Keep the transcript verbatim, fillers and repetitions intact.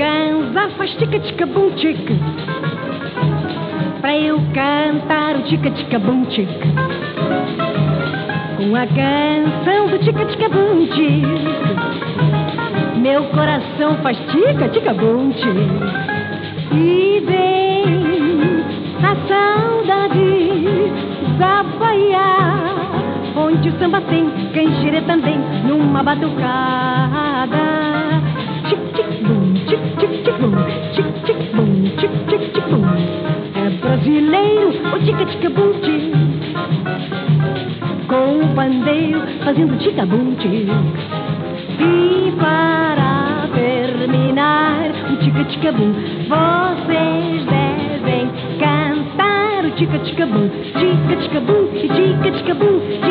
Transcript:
ganza faz tica-tica-bum-tica, pra eu cantar o tica-tica-bum-tica, com a canção do tica-tica-bum-tica, meu coração faz tica-tica-bum-tica. E vem a saudade da Bahia, onde o samba tem canjere também numa batucada. Tic-tic-bum, tic-tic-tic-bum, tic-tic-bum, tic-tic-tic-bum. É brasileiro o tica-tica-bum-tic, com o pandeiro fazendo tica-bum-tic. E para terminar o tica-tica-bum, vocês devem cantar o tica-tica-bum, tica-tica-bum, tica-tica-bum.